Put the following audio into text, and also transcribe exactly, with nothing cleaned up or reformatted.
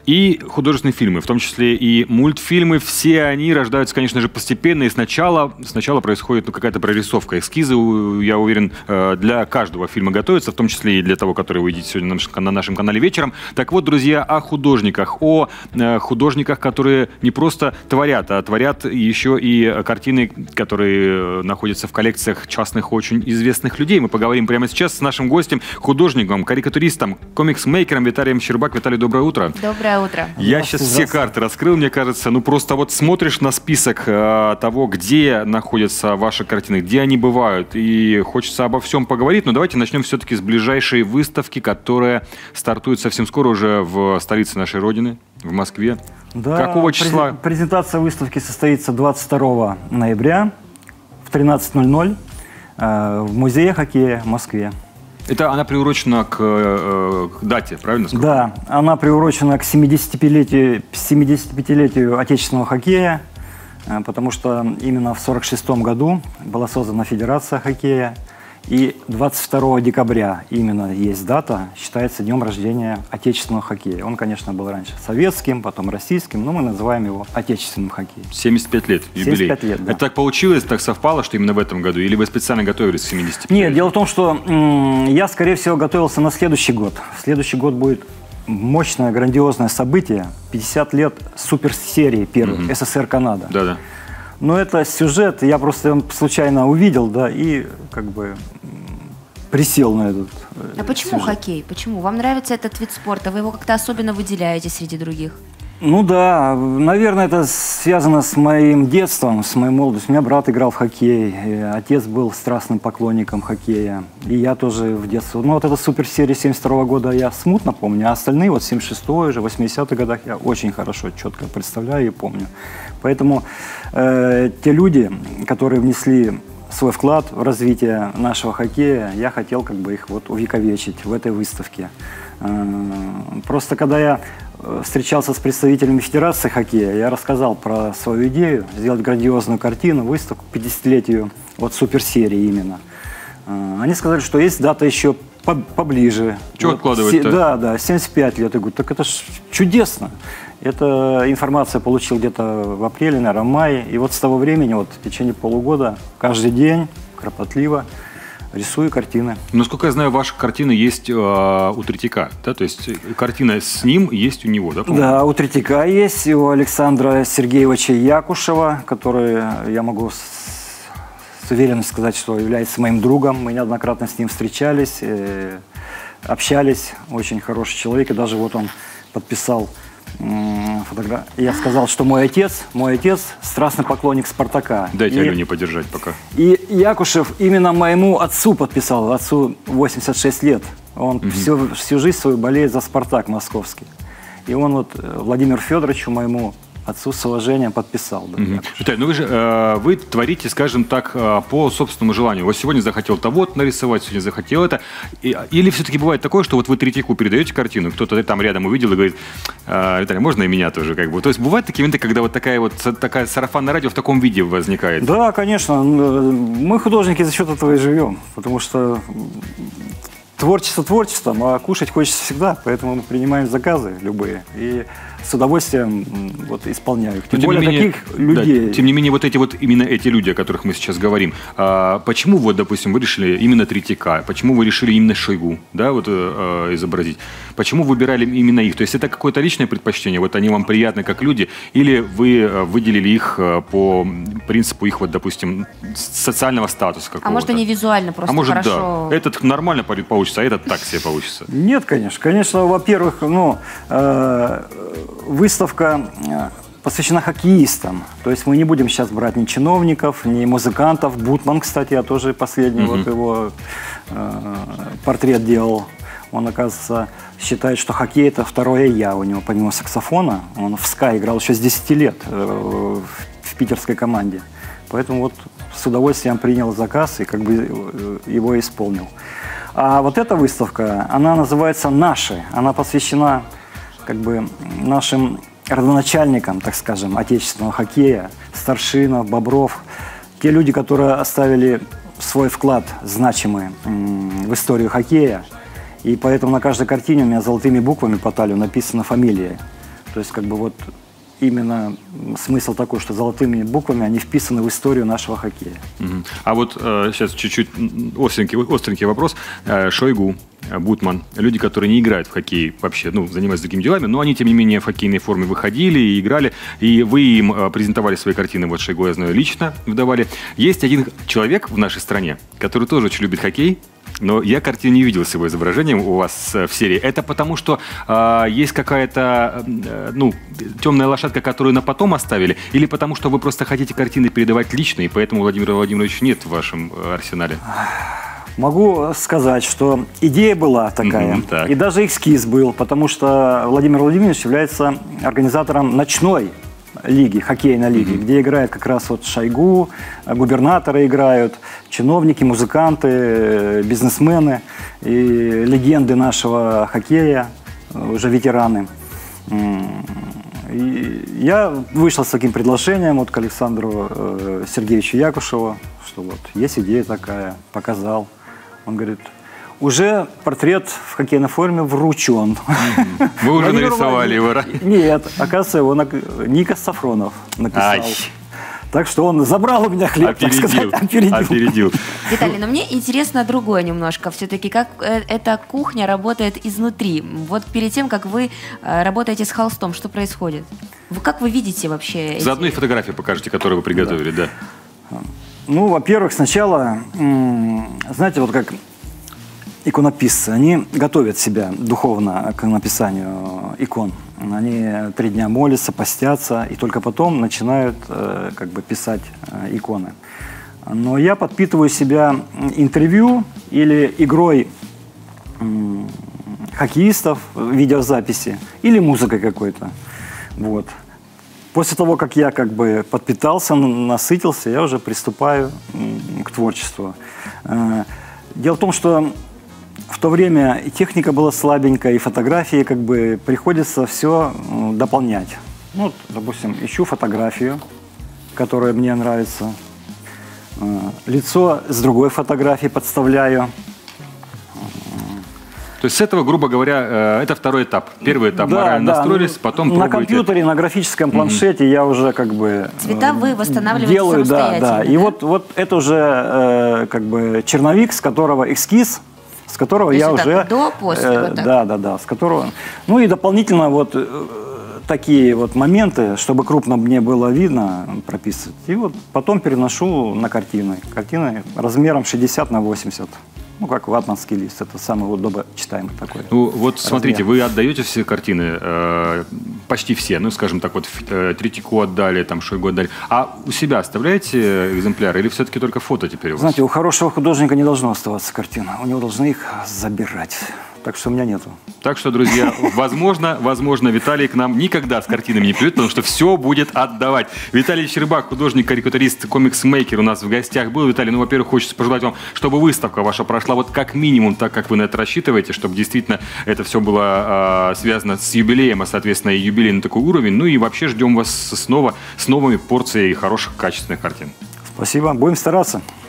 И художественные фильмы, в том числе и мультфильмы, все они рождаются, конечно же, постепенно, и сначала, сначала происходит ну, какая-то прорисовка. Эскизы, я уверен, для каждого фильма готовятся, в том числе и для того, который вы видите сегодня на нашем канале вечером. Так вот, друзья, о художниках, о художниках, которые не просто творят, а творят еще и картины, которые находятся в коллекциях частных, очень известных людей. Мы поговорим прямо сейчас с нашим гостем, художником, карикатуристом, комикс-мейкером Виталием Щербак. Виталий, доброе утро. Доброе утро. Я сейчас все карты раскрыл, мне кажется. Ну, просто вот смотришь на список э, того, где находятся ваши картины, где они бывают, и хочется обо всем поговорить. Но давайте начнем все-таки с ближайшей выставки, которая стартует совсем скоро уже в столице нашей Родины, в Москве. Да, какого числа? Презентация выставки состоится двадцать второго ноября в тринадцать ноль ноль э, в Музее хоккея в Москве. Это она приурочена к, э, к дате, правильно сказать? Да, она приурочена к семидесятипятилетию, семидесятипятилетию отечественного хоккея, э, потому что именно в сорок шестом году была создана Федерация хоккея, и двадцать второго декабря именно есть дата, считается днем рождения отечественного хоккея. Он, конечно, был раньше советским, потом российским, но мы называем его отечественным хоккеем. семьдесят пять лет, юбилей. семьдесят пять лет, да. Это так получилось, так совпало, что именно в этом году? Или вы специально готовились к семидесяти пяти? Нет, дело в том, что м я, скорее всего, готовился на следующий год. Следующий год будет мощное, грандиозное событие. пятьдесят лет суперсерии первой, угу. СССР-Канада. Да-да. Но это сюжет, я просто случайно увидел, да, и как бы присел на этот А почему сюжет. Хоккей? Почему? Вам нравится этот вид спорта? Вы его как-то особенно выделяете среди других? Ну да, наверное, это связано с моим детством, с моей молодостью. У меня брат играл в хоккей, и отец был страстным поклонником хоккея, и я тоже в детстве. Ну вот эта суперсерия семьдесят второго года я смутно помню, а остальные, вот семьдесят шестой уже, восьмидесятых годах я очень хорошо, четко представляю и помню. Поэтому э, те люди, которые внесли свой вклад в развитие нашего хоккея, я хотел как бы их вот увековечить в этой выставке. Э, просто когда я встречался с представителями Федерации хоккея, я рассказал про свою идею сделать грандиозную картину, выставку к пятидесятилетию вот суперсерии именно. Они сказали, что есть дата еще поближе. Что вот, откладывать-то? Да, да, семьдесят пять лет. Я говорю, так это ж чудесно. Эта информация получил где-то в апреле, наверное, в мае. И вот с того времени, вот в течение полугода, каждый день, кропотливо, рисую картины. Насколько я знаю, ваши картины есть э, у Третьяка, да? То есть картина с ним есть у него, да? Да, у Третьяка есть, и у Александра Сергеевича Якушева, который, я могу с, с уверенностью сказать, что является моим другом. Мы неоднократно с ним встречались, э, общались. Очень хороший человек, и даже вот он подписал фотографию. Я сказал, что мой отец, мой отец страстный поклонник Спартака. Дайте и, Алене подержать пока. И Якушев именно моему отцу подписал, отцу восемьдесят шесть лет. Он угу. всю, всю жизнь свою болеет за Спартак московский. И он вот Владимиру Федоровичу, моему отцу, с уважением подписал. Да, угу. Виталий, ну вы же э, вы творите, скажем так, э, по собственному желанию. Вот сегодня захотел того нарисовать, сегодня захотел это. И, или все-таки бывает такое, что вот вы Третьяку передаете картину, кто-то там рядом увидел и говорит, э, Виталий, можно и меня тоже? Как бы. То есть бывают такие моменты, когда вот такая вот такая сарафанное радио в таком виде возникает? Да, конечно. Мы, художники, за счет этого и живем. Потому что творчество творчеством, а кушать хочется всегда. Поэтому мы принимаем заказы любые. И с удовольствием вот, исполняю их. Тем, тем более менее, таких людей. Да, тем не менее, вот эти вот именно эти люди, о которых мы сейчас говорим, а, почему вот, допустим, вы решили именно Третьяка, почему вы решили именно Шойгу, да, вот э, изобразить? Почему выбирали именно их? То есть это какое-то личное предпочтение, вот они вам приятны как люди, или вы выделили их по принципу их, вот, допустим, социального статуса какого-то? А может, они визуально просто а может, хорошо? Да. Этот нормально получится, а этот так себе получится? Нет, конечно. Конечно, во-первых, ну, э, выставка посвящена хоккеистам. То есть мы не будем сейчас брать ни чиновников, ни музыкантов. Бутман, кстати, я тоже последний, mm-hmm. вот его э, портрет делал. Он, оказывается, считает, что хоккей – это второе «я» у него, помимо саксофона. Он в СКА играл еще с десяти лет э, в питерской команде. Поэтому вот с удовольствием принял заказ и как бы его исполнил. А вот эта выставка, она называется «Наши». Она посвящена как бы нашим родоначальникам, так скажем, отечественного хоккея, Старшинов, Бобров. Те люди, которые оставили свой вклад значимый в историю хоккея. И поэтому на каждой картине у меня золотыми буквами по талию написана фамилия. То есть как бы вот именно смысл такой, что золотыми буквами они вписаны в историю нашего хоккея. Угу. А вот э, сейчас чуть-чуть остренький, остренький вопрос. Э, Шойгу, Бутман, люди, которые не играют в хоккей вообще, ну, занимаются другими делами, но они, тем не менее, в хоккейной форме выходили и играли, и вы им э, презентовали свои картины, вот Шойгу, я знаю, лично выдавали. Есть один человек в нашей стране, который тоже очень любит хоккей, но я картину не видел с его изображением у вас в серии. Это потому, что э, есть какая-то э, ну, темная лошадка, которую на потом оставили, или потому, что вы просто хотите картины передавать лично, и поэтому Владимира Владимировича нет в вашем арсенале? Могу сказать, что идея была такая, Mm-hmm, так. и даже эскиз был, потому что Владимир Владимирович является организатором ночной лиги, хоккейной лиги, mm-hmm. где играет как раз вот Шойгу, губернаторы играют, чиновники, музыканты, бизнесмены и легенды нашего хоккея, уже ветераны. И я вышел с таким предложением вот к Александру э, Сергеевичу Якушеву, что вот есть идея такая, показал. Он говорит, уже портрет в хоккейной форме вручен. Вы уже нарисовали его, да? Нет, оказывается, его Ника Сафронов написал. Ай. Так что он забрал у меня хлеб, Опередил. так сказать, опередил. Опередил. Виталий, но мне интересно другое немножко. Все-таки, как э, эта кухня работает изнутри. Вот перед тем, как вы э, работаете с холстом, что происходит? Вы, как вы видите вообще? Эти... Заодно и фотографии покажете, которые вы приготовили, да. да. Ну, во-первых, сначала, знаете, вот как иконописцы, они готовят себя духовно к написанию икон. Они три дня молятся, постятся, и только потом начинают э, как бы писать э, иконы. Но я подпитываю себя интервью или игрой э, хоккеистов, видеозаписи, или музыкой какой-то. Вот. После того, как я как бы подпитался, насытился, я уже приступаю э, к творчеству. Э, дело в том, что в то время и техника была слабенькая, и фотографии как бы приходится все дополнять. Ну, вот, допустим, ищу фотографию, которая мне нравится. Лицо с другой фотографии подставляю. То есть с этого, грубо говоря, это второй этап. Первый этап да, морально да, настроились, потом на пробуете. компьютере, на графическом планшете mm-hmm. я уже как бы цвета вы восстанавливаете делаю, самостоятельно. Да, да. И да? вот, вот это уже э, как бы черновик, с которого эскиз, с которого то я есть уже до, после, э, вот так. да, да, да, с которого. Ну и дополнительно вот э, такие вот моменты, чтобы крупно мне было видно, прописывать. И вот потом переношу на картины. Картины размером шестьдесят на восемьдесят. Ну, как ватманский лист. Это самый удобочитаемый такой. Ну, вот размер. Смотрите, вы отдаете все картины, э, почти все, ну, скажем так, вот э, Третьяку отдали, там, Шойгу отдали. А у себя оставляете экземпляры или все-таки только фото теперь у вас? Знаете, у хорошего художника не должно оставаться картина. У него должны их забирать. Так что у меня нету. Так что, друзья, возможно, возможно, Виталий к нам никогда с картинами не придет, потому что все будет отдавать. Виталий Щербак, художник, карикатурист, комикс-мейкер у нас в гостях был. Виталий, ну, во-первых, хочется пожелать вам, чтобы выставка ваша прошла вот как минимум так, как вы на это рассчитываете, чтобы действительно это все было э, связано с юбилеем, а, соответственно, и юбилей на такой уровень. Ну и вообще ждем вас снова с новыми порциями хороших, качественных картин. Спасибо. Будем стараться.